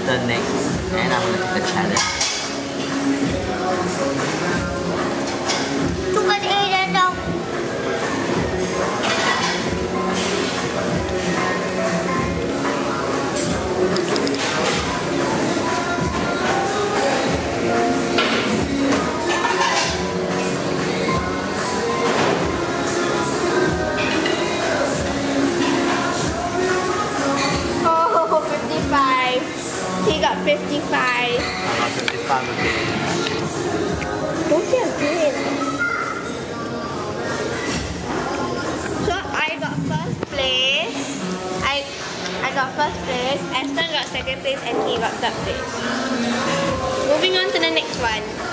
turn next, and I'm gonna take the challenge. Bukan Aiden dong. Oh, 55. He got 55. I got 55 again. Don't feel good. So I got first place. I got first place. Aston got second place, and he got third place. Moving on to the next one.